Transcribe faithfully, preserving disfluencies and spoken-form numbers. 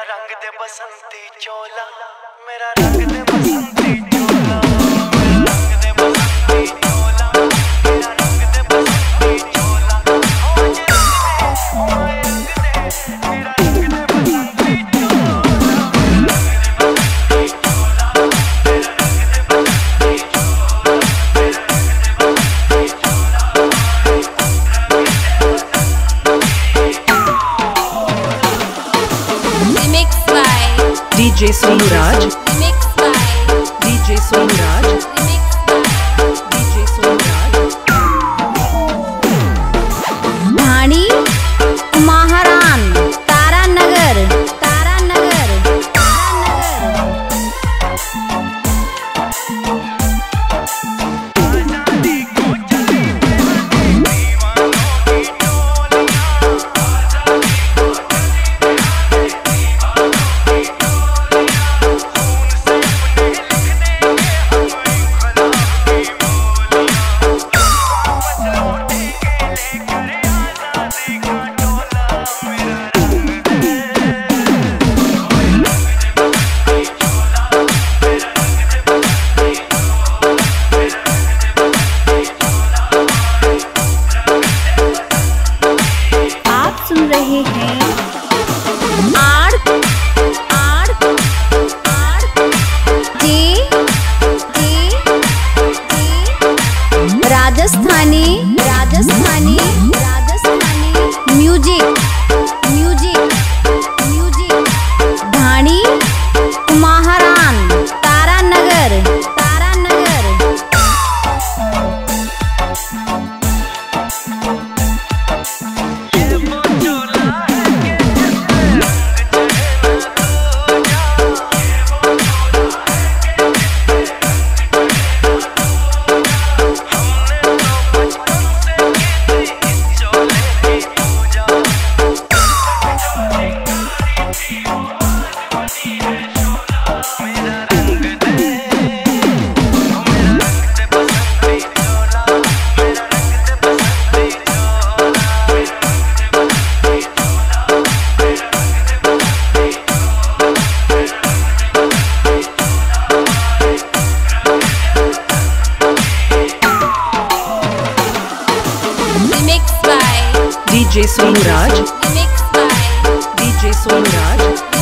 रंग दे बसंती चोला, मेरा रंग दे बसंती चोला, मेरा रंग दे बसंती चोला, मेरा रंग दे बसंती चोला, ओ जे रंग दे, मेरा रंग दे बसंती चोला, मेरा रंग दे बसंती चोला, मेरा रंग दे बसंती चोला, मेरा Remixed by D J Sonuraj, Remixed by D J Sonuraj, Remixed by D J Sonuraj. ढाणी महारान तारानगर तारानगर आजादी को चले दीवानों की टोलियां, आजादी को चले दीवानों की टोलियां, खून से अपने लिख देंगे हम इंकलाब की बोलियां, वापस लौटेंगे लेकर आजादी का टोला, मेरा रंग दे, मेरा रंग दे बसंती चोला, मेरा रंग दे बसंती चोला, मेरा रंग दे आप सुन रहे हैं आर आर आर J J J Rajasthani Rajasthani Rajasthani music music music Dhani महारान तारानगर तारानगर ये वो चोला है कि जिसमें रंग चढ़े ना दूजा, ये वो चोला है कि जिसमें रंग चढ़े ना दूजा, हमने तो बचपन से की थी इस चोले की पूजा, चिंगारी थी वो आज बनी है शोला, मेरा रंग दे, ओ मेरा रंग दे बसंती चोला, मेरा रंग दे बसंती चोला, मेरा रंग दे बसंती चोला, मेरा रंग दे बसंती चोला, मेरा Remixed by D J Sonuraj, Remixed by D J Sonuraj,